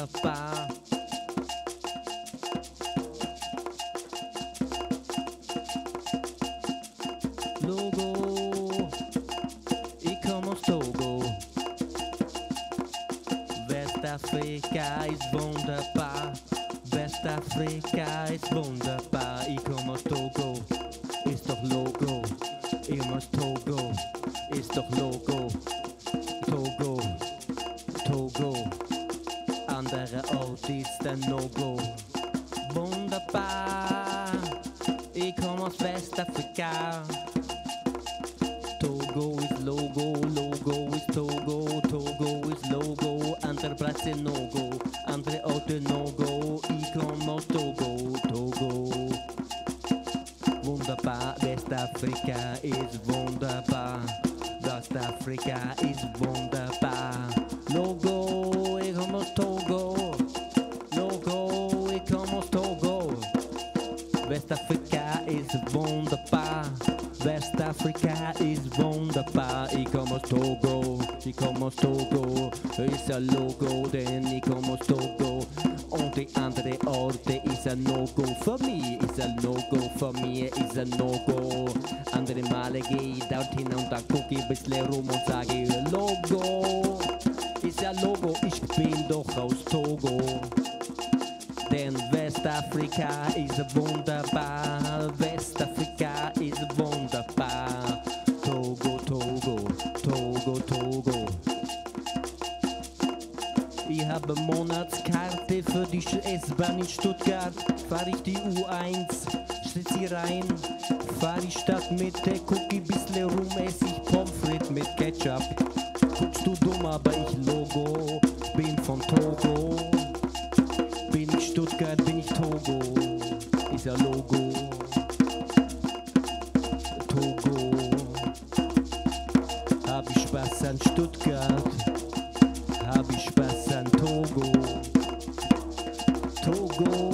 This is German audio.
wunderbar. Logo, ich komm aus Togo. Westafrika ist wunderbar. Westafrika ist wunderbar. Ich komm aus Togo, ist doch Logo. Ich komm aus Togo, ist doch Logo. Togo, Togo, anderer Ort ist ein No-Go. Wunderbar, ich komm aus Westafrika. Togo ist Logo, Logo ist Togo, Togo ist Logo, andere Plätze No-Go, andere Orte No-Go, ich komm aus Togo, Togo. Wunderbar, Westafrika ist wunderbar, Westafrika ist wunderbar. Logo, ich komm aus Togo, Logo, ich komm aus Togo. Westafrika ist wunderbar. Westafrika ist wunderbar, ich komm aus Togo, ich komm aus Togo, ist ein Logo, denn ich komm aus Togo und die andere Orte ist ein No-Go, für mich ist ein No-Go, für mich ist ein No-Go, andere Male geh ich dorthin und da guck ich ein bisschen rum und sage Logo, ist ein Logo, ich bin doch aus Togo. Denn Westafrika ist wunderbar, Westafrika ist wunderbar. Togo, Togo, Togo, Togo. Ich habe Monatskarte für die S-Bahn in Stuttgart. Fahr ich die U1, steht sie rein. Fahr ich Stadtmitte, guck ich bisschen rum, ess ich Pommes frites mit Ketchup. Guckst du dumm, aber ich Logo, bin von Togo. Bin ich Stuttgart, bin ich Togo, ist ja Logo. Togo, hab ich Spaß an Stuttgart, hab ich Spaß an Togo. Togo.